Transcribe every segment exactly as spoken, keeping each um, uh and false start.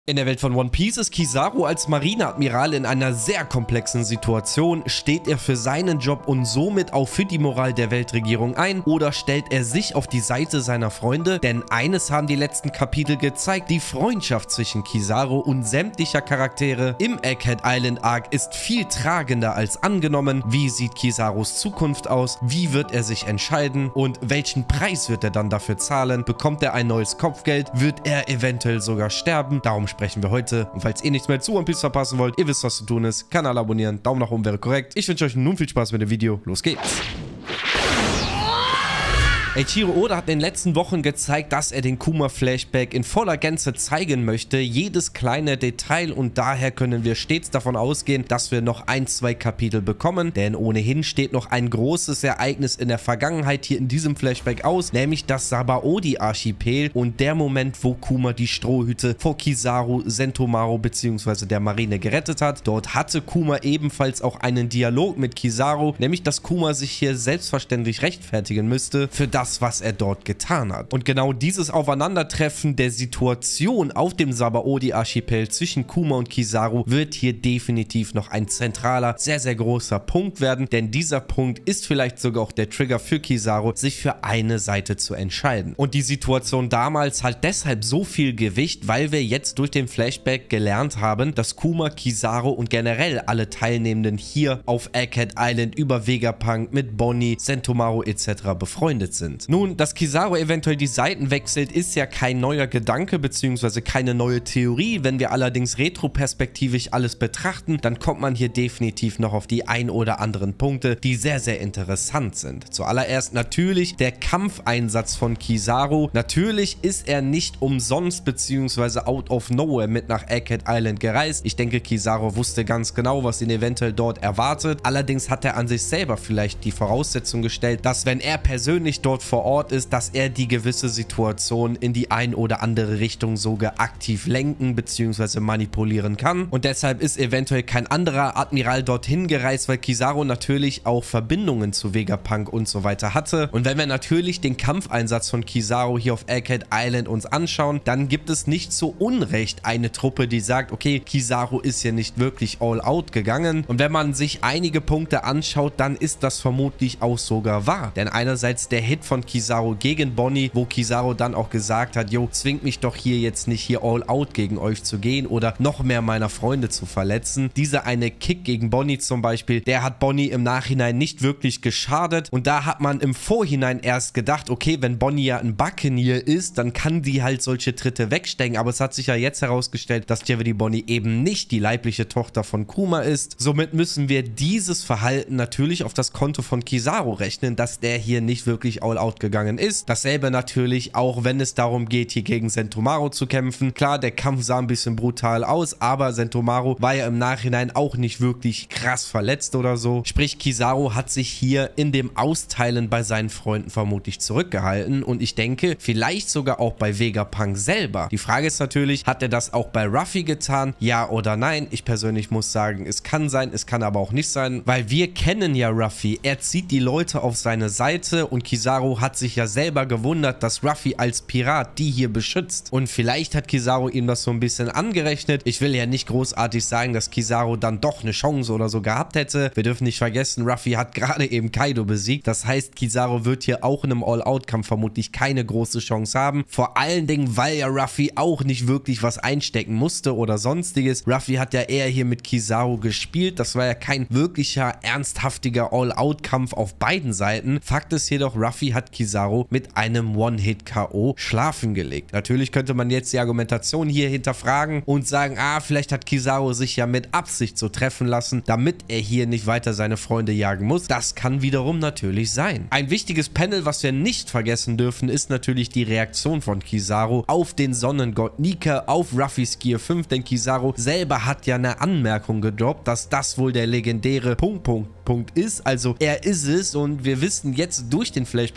In der Welt von One Piece ist Kizaru als Marineadmiral in einer sehr komplexen Situation. Steht er für seinen Job und somit auch für die Moral der Weltregierung ein oder stellt er sich auf die Seite seiner Freunde? Denn eines haben die letzten Kapitel gezeigt: die Freundschaft zwischen Kizaru und sämtlicher Charaktere im Egghead Island Arc ist viel tragender als angenommen. Wie sieht Kizarus Zukunft aus? Wie wird er sich entscheiden? Und welchen Preis wird er dann dafür zahlen? Bekommt er ein neues Kopfgeld? Wird er eventuell sogar sterben? Darum sprechen wir heute. Und falls ihr nichts mehr zu One Piece verpassen wollt, ihr wisst, was zu tun ist. Kanal abonnieren, Daumen nach oben wäre korrekt. Ich wünsche euch nun viel Spaß mit dem Video. Los geht's! Eiichiro Oda hat in den letzten Wochen gezeigt, dass er den Kuma-Flashback in voller Gänze zeigen möchte. Jedes kleine Detail, und daher können wir stets davon ausgehen, dass wir noch ein, zwei Kapitel bekommen. Denn ohnehin steht noch ein großes Ereignis in der Vergangenheit hier in diesem Flashback aus, nämlich das Sabaody-Archipel und der Moment, wo Kuma die Strohhüte vor Kizaru, Sentomaru bzw. der Marine gerettet hat. Dort hatte Kuma ebenfalls auch einen Dialog mit Kizaru, nämlich dass Kuma sich hier selbstverständlich rechtfertigen müsste für das, Das, was er dort getan hat. Und genau dieses Aufeinandertreffen der Situation auf dem Sabaody-Archipel zwischen Kuma und Kizaru wird hier definitiv noch ein zentraler, sehr, sehr großer Punkt werden, denn dieser Punkt ist vielleicht sogar auch der Trigger für Kizaru, sich für eine Seite zu entscheiden. Und die Situation damals hat deshalb so viel Gewicht, weil wir jetzt durch den Flashback gelernt haben, dass Kuma, Kizaru und generell alle Teilnehmenden hier auf Egghead Island über Vegapunk mit Bonnie, Sentomaru et cetera befreundet sind. Nun, dass Kizaru eventuell die Seiten wechselt, ist ja kein neuer Gedanke bzw. keine neue Theorie. Wenn wir allerdings retroperspektivisch alles betrachten, dann kommt man hier definitiv noch auf die ein oder anderen Punkte, die sehr, sehr interessant sind. Zuallererst natürlich der Kampfeinsatz von Kizaru. Natürlich ist er nicht umsonst bzw. out of nowhere mit nach Egghead Island gereist. Ich denke, Kizaru wusste ganz genau, was ihn eventuell dort erwartet. Allerdings hat er an sich selber vielleicht die Voraussetzung gestellt, dass wenn er persönlich dort vor Ort ist, dass er die gewisse Situation in die ein oder andere Richtung sogar aktiv lenken bzw. manipulieren kann. Und deshalb ist eventuell kein anderer Admiral dorthin gereist, weil Kizaru natürlich auch Verbindungen zu Vegapunk und so weiter hatte. Und wenn wir natürlich den Kampfeinsatz von Kizaru hier auf Egghead Island uns anschauen, dann gibt es nicht so unrecht eine Truppe, die sagt, okay, Kizaru ist hier nicht wirklich all out gegangen. Und wenn man sich einige Punkte anschaut, dann ist das vermutlich auch sogar wahr. Denn einerseits der Hit von Kizaru gegen Bonnie, wo Kizaru dann auch gesagt hat, jo, zwingt mich doch hier jetzt nicht hier all out gegen euch zu gehen oder noch mehr meiner Freunde zu verletzen. Dieser eine Kick gegen Bonnie zum Beispiel, der hat Bonnie im Nachhinein nicht wirklich geschadet und da hat man im Vorhinein erst gedacht, okay, wenn Bonnie ja ein Buccaneer ist, dann kann die halt solche Tritte wegstecken, aber es hat sich ja jetzt herausgestellt, dass Jewelry Bonnie eben nicht die leibliche Tochter von Kuma ist. Somit müssen wir dieses Verhalten natürlich auf das Konto von Kizaru rechnen, dass der hier nicht wirklich all out gegangen ist. Dasselbe natürlich auch, wenn es darum geht, hier gegen Sentomaru zu kämpfen. Klar, der Kampf sah ein bisschen brutal aus, aber Sentomaru war ja im Nachhinein auch nicht wirklich krass verletzt oder so. Sprich, Kizaru hat sich hier in dem Austeilen bei seinen Freunden vermutlich zurückgehalten und ich denke, vielleicht sogar auch bei Vegapunk selber. Die Frage ist natürlich, hat er das auch bei Ruffy getan? Ja oder nein? Ich persönlich muss sagen, es kann sein, es kann aber auch nicht sein, weil wir kennen ja Ruffy. Er zieht die Leute auf seine Seite und Kizaru hat sich ja selber gewundert, dass Ruffy als Pirat die hier beschützt. Und vielleicht hat Kizaru ihm das so ein bisschen angerechnet. Ich will ja nicht großartig sagen, dass Kizaru dann doch eine Chance oder so gehabt hätte. Wir dürfen nicht vergessen, Ruffy hat gerade eben Kaido besiegt. Das heißt, Kizaru wird hier auch in einem All-Out-Kampf vermutlich keine große Chance haben. Vor allen Dingen, weil ja Ruffy auch nicht wirklich was einstecken musste oder sonstiges. Ruffy hat ja eher hier mit Kizaru gespielt. Das war ja kein wirklicher, ernsthaftiger All-Out-Kampf auf beiden Seiten. Fakt ist jedoch, Ruffy hat Kizaru mit einem One-Hit-K O schlafen gelegt. Natürlich könnte man jetzt die Argumentation hier hinterfragen und sagen, ah, vielleicht hat Kizaru sich ja mit Absicht so treffen lassen, damit er hier nicht weiter seine Freunde jagen muss. Das kann wiederum natürlich sein. Ein wichtiges Panel, was wir nicht vergessen dürfen, ist natürlich die Reaktion von Kizaru auf den Sonnengott Nika, auf Ruffys Gear fünf, denn Kizaru selber hat ja eine Anmerkung gedroppt, dass das wohl der legendäre Punkt, Punkt, Punkt ist. Also er ist es und wir wissen jetzt durch den Flashback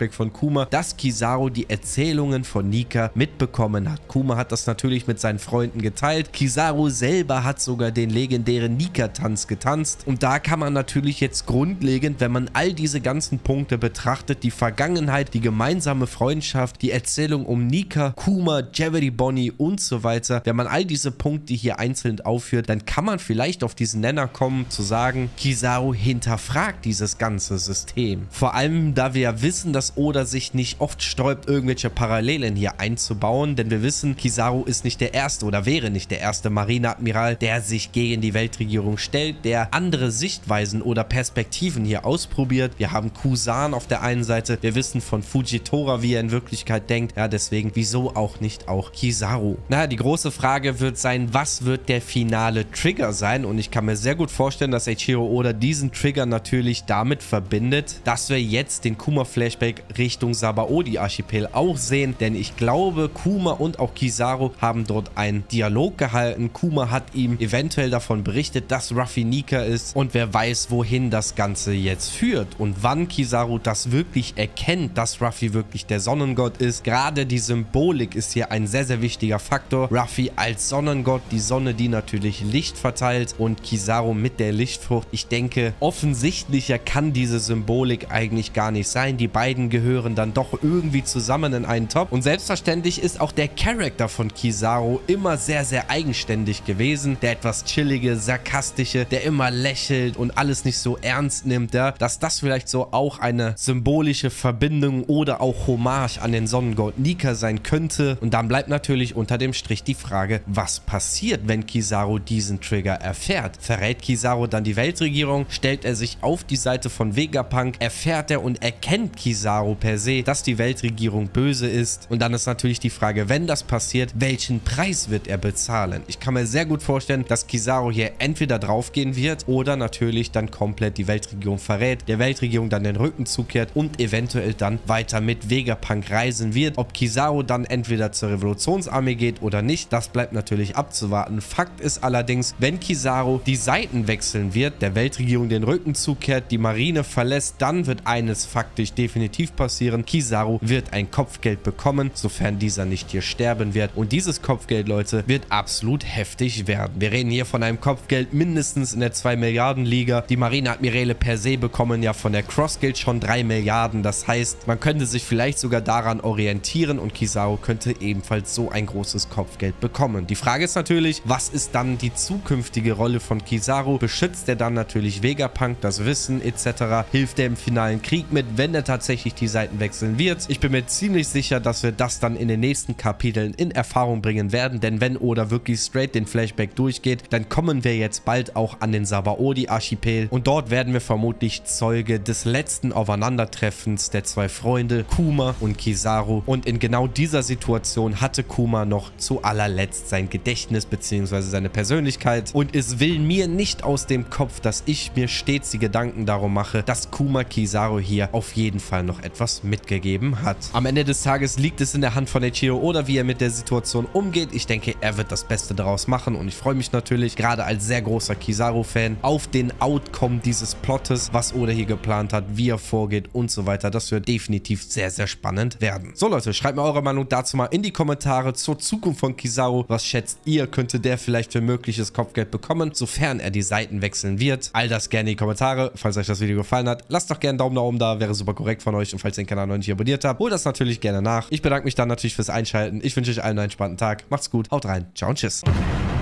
Flashback von Kuma, dass Kizaru die Erzählungen von Nika mitbekommen hat. Kuma hat das natürlich mit seinen Freunden geteilt. Kizaru selber hat sogar den legendären Nika-Tanz getanzt. Und da kann man natürlich jetzt grundlegend, wenn man all diese ganzen Punkte betrachtet, die Vergangenheit, die gemeinsame Freundschaft, die Erzählung um Nika, Kuma, Jewelry Bonnie und so weiter, wenn man all diese Punkte hier einzeln aufführt, dann kann man vielleicht auf diesen Nenner kommen, zu sagen, Kizaru hinterfragt dieses ganze System. Vor allem, da wir ja wissen, dass Oda sich nicht oft sträubt, irgendwelche Parallelen hier einzubauen, denn wir wissen, Kizaru ist nicht der erste oder wäre nicht der erste Marineadmiral, der sich gegen die Weltregierung stellt, der andere Sichtweisen oder Perspektiven hier ausprobiert. Wir haben Kusan auf der einen Seite, wir wissen von Fujitora, wie er in Wirklichkeit denkt, ja, deswegen, wieso auch nicht auch Kizaru? Naja, die große Frage wird sein, was wird der finale Trigger sein? Und ich kann mir sehr gut vorstellen, dass Eiichiro Oda diesen Trigger natürlich damit verbindet, dass wir jetzt den Kuma-Flashback Richtung Sabaody-Archipel auch sehen, denn ich glaube, Kuma und auch Kizaru haben dort einen Dialog gehalten. Kuma hat ihm eventuell davon berichtet, dass Ruffy Nika ist und wer weiß, wohin das Ganze jetzt führt und wann Kizaru das wirklich erkennt, dass Ruffy wirklich der Sonnengott ist. Gerade die Symbolik ist hier ein sehr, sehr wichtiger Faktor. Ruffy als Sonnengott, die Sonne, die natürlich Licht verteilt und Kizaru mit der Lichtfrucht. Ich denke, offensichtlicher kann diese Symbolik eigentlich gar nicht sein. Die beiden gehören dann doch irgendwie zusammen in einen Topf und selbstverständlich ist auch der Charakter von Kizaru immer sehr, sehr eigenständig gewesen. Der etwas chillige, sarkastische, der immer lächelt und alles nicht so ernst nimmt, ja, dass das vielleicht so auch eine symbolische Verbindung oder auch Hommage an den Sonnengott Nika sein könnte. Und dann bleibt natürlich unter dem Strich die Frage, was passiert, wenn Kizaru diesen Trigger erfährt? Verrät Kizaru dann die Weltregierung? Stellt er sich auf die Seite von Vegapunk? Erfährt er und erkennt Kizaru per se, dass die Weltregierung böse ist? Und dann ist natürlich die Frage, wenn das passiert, welchen Preis wird er bezahlen? Ich kann mir sehr gut vorstellen, dass Kizaru hier entweder draufgehen wird oder natürlich dann komplett die Weltregierung verrät, der Weltregierung dann den Rücken zukehrt und eventuell dann weiter mit Vegapunk reisen wird. Ob Kizaru dann entweder zur Revolutionsarmee geht oder nicht, das bleibt natürlich abzuwarten. Fakt ist allerdings, wenn Kizaru die Seiten wechseln wird, der Weltregierung den Rücken zukehrt, die Marine verlässt, dann wird eines faktisch definitiv passieren. Kizaru wird ein Kopfgeld bekommen, sofern dieser nicht hier sterben wird. Und dieses Kopfgeld, Leute, wird absolut heftig werden. Wir reden hier von einem Kopfgeld mindestens in der zwei Milliarden Liga. Die Marineadmiräle per se bekommen ja von der Cross Guild schon drei Milliarden. Das heißt, man könnte sich vielleicht sogar daran orientieren und Kizaru könnte ebenfalls so ein großes Kopfgeld bekommen. Die Frage ist natürlich, was ist dann die zukünftige Rolle von Kizaru? Beschützt er dann natürlich Vegapunk, das Wissen et cetera? Hilft er im finalen Krieg mit, wenn er tatsächlich die Seiten wechseln wird? Ich bin mir ziemlich sicher, dass wir das dann in den nächsten Kapiteln in Erfahrung bringen werden, denn wenn Oda wirklich straight den Flashback durchgeht, dann kommen wir jetzt bald auch an den Sabaody-Archipel und dort werden wir vermutlich Zeuge des letzten Aufeinandertreffens der zwei Freunde, Kuma und Kizaru, und in genau dieser Situation hatte Kuma noch zu allerletzt sein Gedächtnis bzw. seine Persönlichkeit und es will mir nicht aus dem Kopf, dass ich mir stets die Gedanken darum mache, dass Kuma Kizaru hier auf jeden Fall noch etwas mitgegeben hat. Am Ende des Tages liegt es in der Hand von Eiichiro Oda, wie er mit der Situation umgeht. Ich denke, er wird das Beste daraus machen und ich freue mich natürlich, gerade als sehr großer Kizaru-Fan, auf den Outcome dieses Plottes, was Oda hier geplant hat, wie er vorgeht und so weiter. Das wird definitiv sehr, sehr spannend werden. So Leute, schreibt mir eure Meinung dazu mal in die Kommentare zur Zukunft von Kizaru. Was schätzt ihr? Könnte der vielleicht für mögliches Kopfgeld bekommen, sofern er die Seiten wechseln wird? All das gerne in die Kommentare. Falls euch das Video gefallen hat, lasst doch gerne einen Daumen nach oben da, wäre super korrekt von euch. Und falls ihr den Kanal noch nicht abonniert habt, holt das natürlich gerne nach. Ich bedanke mich dann natürlich fürs Einschalten. Ich wünsche euch allen einen entspannten Tag. Macht's gut, haut rein, ciao und tschüss.